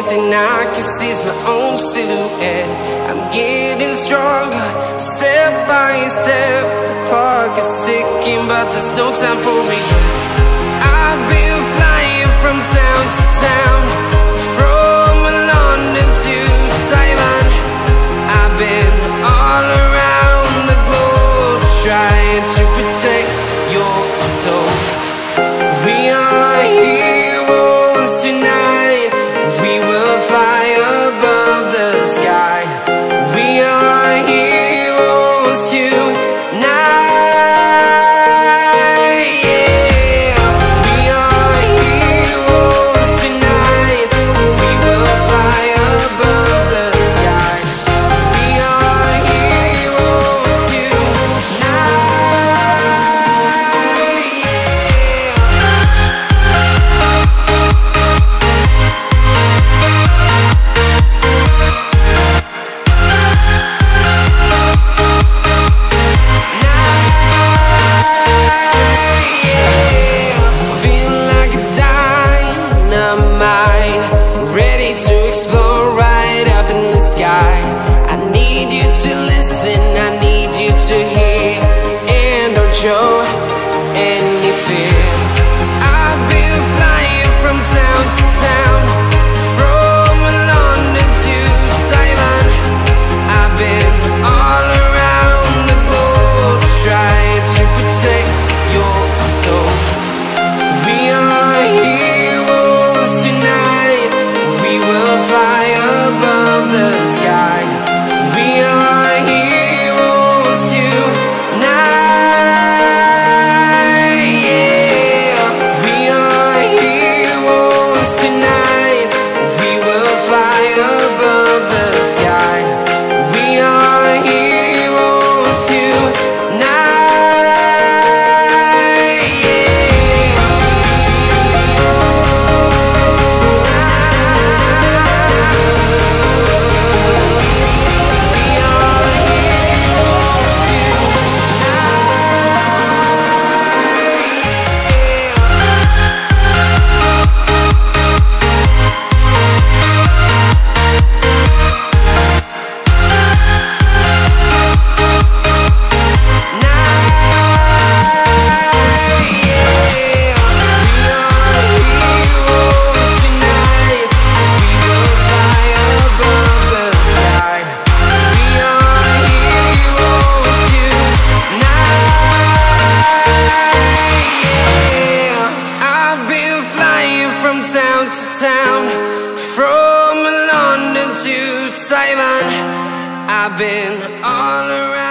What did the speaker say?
thing I can see is my own silhouette. I'm getting stronger, step by step. The clock is ticking, but there's no time for regrets. I've been flying from town to town, from London to Taiwan. I've been all around the globe, trying to protect your soul. We are heroes tonight. We will fly above the sky. We are heroes tonight. Show any fear. I've been flying from town to town, from London to Taiwan. I've been all around the globe, trying to protect your soul. We are heroes tonight. We will fly above the sky. We are heroes tonight. Town to town, from London to Taiwan. I've been all around.